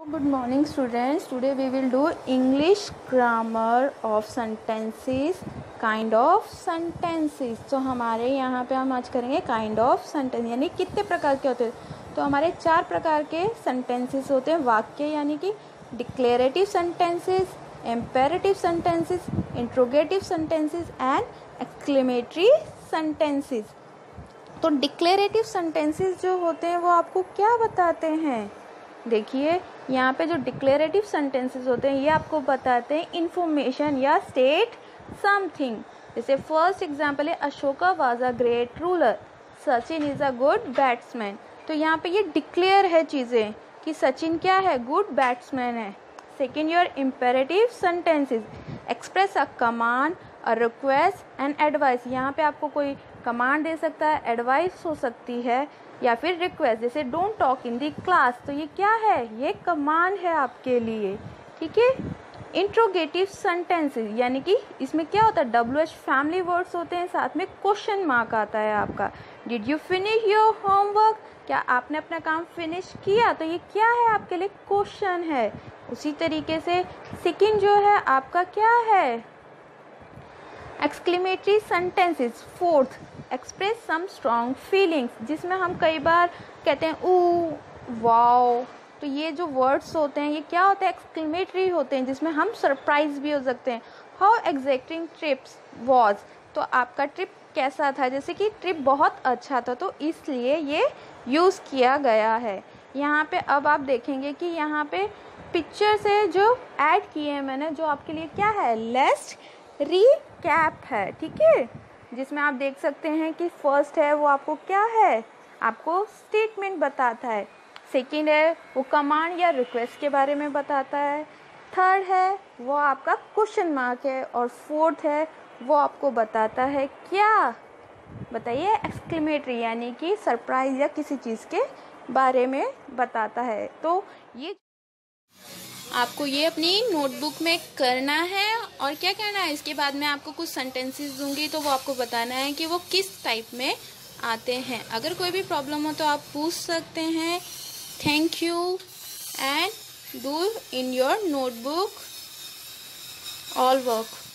Good morning students. Today we will do English grammar of sentences, kind of sentences. तो हमारे यहाँ पे हम आज करेंगे kind of sentence यानी कितने प्रकार के होते हैं। तो हमारे 4 प्रकार के sentences होते हैं, वाक्य यानी कि declarative sentences, imperative sentences, interrogative sentences and exclamatory sentences। तो डिक्लेरेटिव सेंटेंसेस जो होते हैं वो आपको क्या बताते हैं? देखिए यहाँ पे जो डिक्लेरेटिव सेंटेंसेस होते हैं ये आपको बताते हैं इंफॉर्मेशन या स्टेट समथिंग। जैसे फर्स्ट एग्जांपल है Ashoka was a great ruler, Sachin is a good batsman. तो यहाँ पे ये डिक्लेयर है चीज़ें कि सचिन क्या है, गुड बैट्समैन है। Second your imperative sentences express a command, a request and advice. यहाँ पे आपको कोई कमांड दे सकता है, एडवाइस हो सकती है या फिर रिक्वेस्ट। जैसे don't talk in the class, तो ये क्या है, ये कमांड है आपके लिए, ठीक है। इंट्रोगेटिव सेंटेंसेस यानी कि इसमें क्या होता है, WH फैमिली वर्ड्स होते हैं, साथ में क्वेश्चन मार्क आता है आपका। Did you finish your homework, क्या आपने अपना काम फिनिश किया, तो ये क्या है आपके लिए, क्वेश्चन है। उसी तरीके से सेकंड जो है आपका क्या है, exclamatory sentences. Fourth express some strong feelings, जिसमें हम कई बार कहते हैं ओ वाओ, तो ये जो वर्ड्स होते हैं ये क्या होते हैं, एक्सक्लेमेटरी होते हैं, जिसमें हम सरप्राइज भी हो सकते हैं। हाउ एग्जैक्टिंग ट्रिप्स वॉज, तो आपका ट्रिप कैसा था, जैसे कि ट्रिप बहुत अच्छा था, तो इसलिए ये यूज़ किया गया है। यहाँ पे अब आप देखेंगे कि यहाँ पे पिक्चर से जो ऐड किए हैं मैंने, जो आपके लिए क्या है, लेट्स रिकैप है, ठीक है। जिसमें आप देख सकते हैं कि फर्स्ट है वो आपको क्या है, आपको स्टेटमेंट बताता है। सेकंड है वो कमांड या रिक्वेस्ट के बारे में बताता है। थर्ड है वो आपका क्वेश्चन मार्क है। और फोर्थ है वो आपको बताता है क्या, बताइए, एक्सक्लेमेटरी यानी कि सरप्राइज या किसी चीज़ के बारे में बताता है। तो ये आपको ये अपनी नोटबुक में करना है। और क्या करना है, इसके बाद मैं आपको कुछ सेंटेंसेस दूंगी तो वो आपको बताना है कि वो किस टाइप में आते हैं। अगर कोई भी प्रॉब्लम हो तो आप पूछ सकते हैं। Thank you and do in your notebook all work.